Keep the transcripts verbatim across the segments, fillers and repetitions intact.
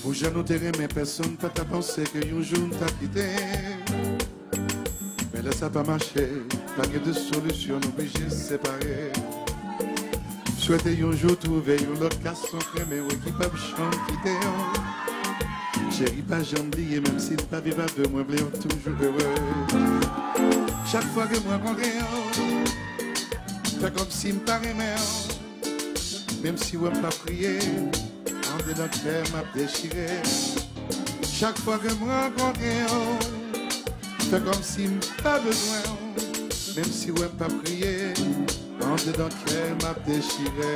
Pour je nous terrer mes personnes, pas ta pensé que un jour t'as quitté. Mais là ça pas marché, pas de solution, obligé de séparer. Souhaiter un jour trouver un autre garçon crémé qui peut chanter quitter. Chérie, pas jamais oublié, même s'il pas vivre de moi, je toujours heureux. Chaque fois que moi rencontre, c'est comme si me paraît merde. Même si on pas prié, en dedans de cœur m'a déchiré. Chaque fois que moi rencontre, c'est comme si me pas besoin. Même si on pas prié, en dedans de cœur m'a déchiré.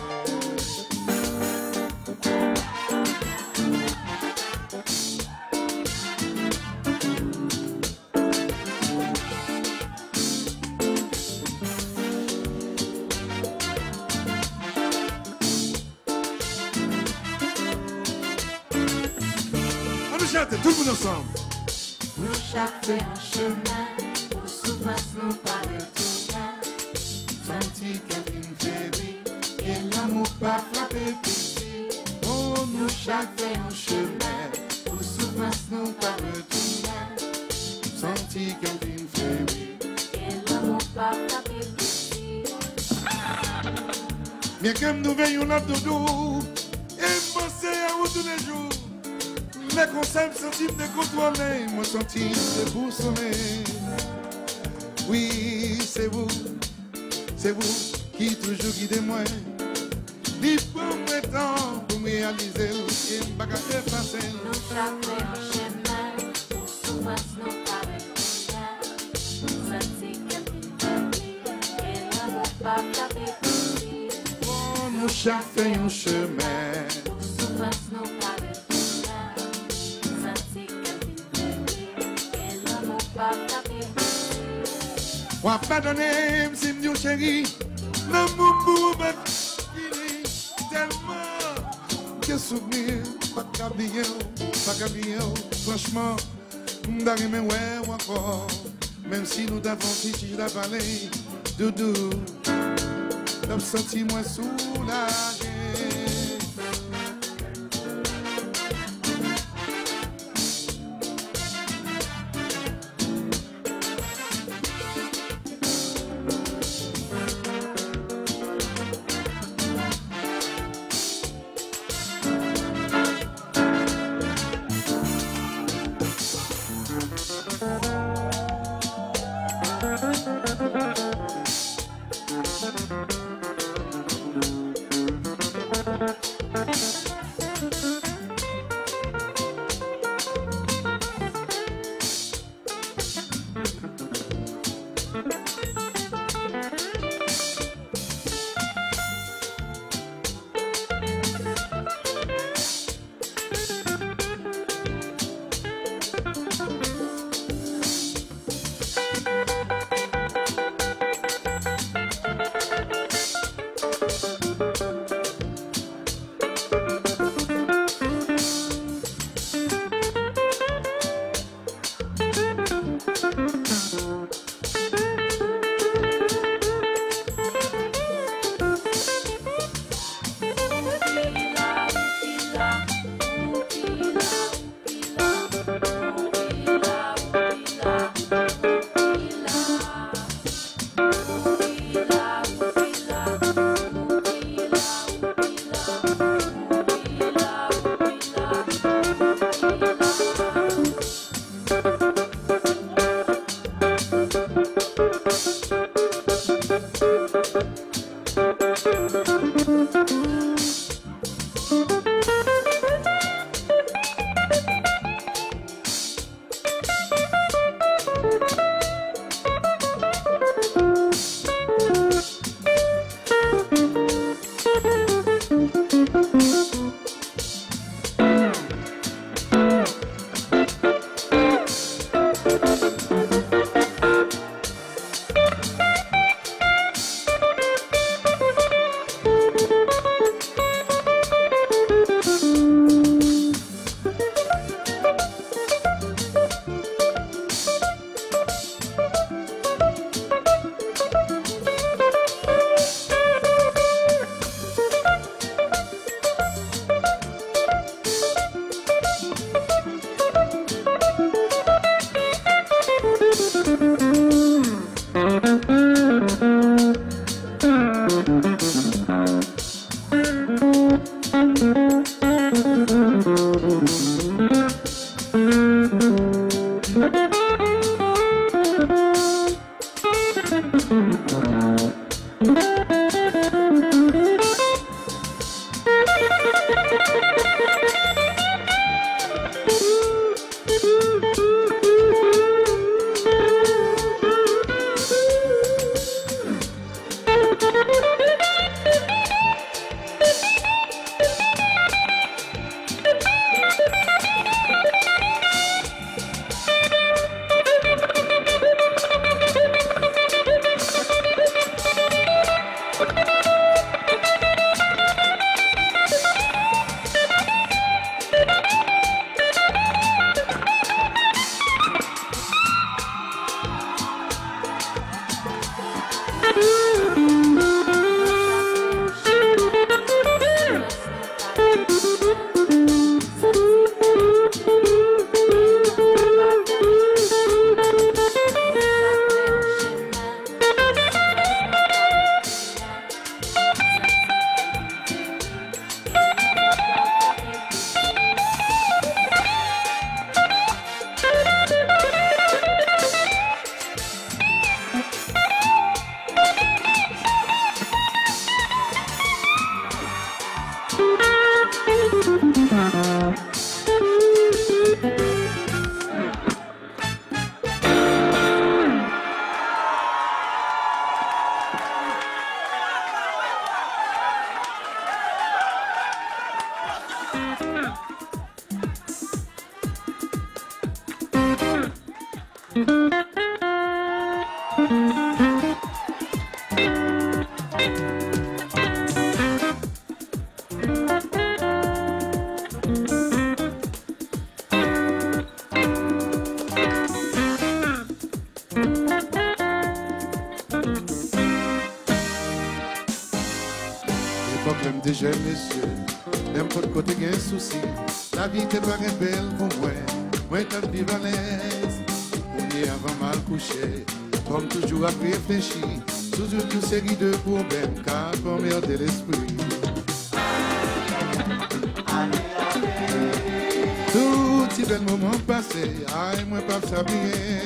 Tout le monde ensemble. Nous chaque fait un chemin, pour souffrance nous pas retourner. Senti qu'elle une féerie, et l'amour pas frappé petit. Oh, nous chaque fait un chemin, pour souffrance nous pas retourner. Senti qu'elle une féerie, et l'amour pas frappé petit. Bien que nous veillons notre doudou, et penser à vous tous les jours. Mais conseils me sentir de contrôler, moi sentir de vous sonner. Oui, c'est vous, c'est vous qui toujours guidez moi. Libre pour mes temps, pour me réaliser ce qui m'a fait passer. Nous chaque un chemin, pour souffrance nous pas retourner. Senti qu'elle vit, et l'amour pas frappé petit. Oh, nous chaque fait un chemin, pour souffrance nous pas retourner. on va pardonner, si me dit chérie, l'amour pour me fini tellement que souvenir, pas qu'à bien, pas qu'à bien, franchement, d'aller me ouais ou encore, même si nous d'avons dit la vallée, doudou, t'as senti moins soulagé. Jeune monsieur, n'importe côté gain souci, la vie te paraît belle pour moi, moi t'as vivre à l'aise, on est avant mal couché, comme toujours à réfléchir, toujours une série de problèmes, car comme de l'esprit. Tout ces bel moment passé, aïe moi pas ça bien.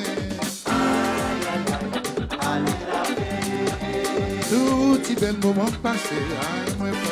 Tout ces bel moment passé, aïe moi